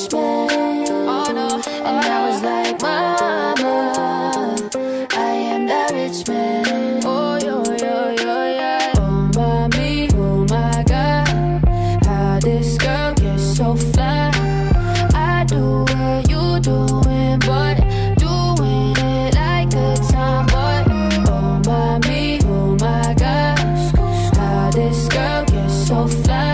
rich man. Oh no, and I was like, mama, I am the rich man. Oh yo yo yo yeah. Oh mommy, oh my God, how this girl gets so fly. I do what you doing, but doing it like a tomboy. Oh mommy, oh my gosh, how this girl gets so fly.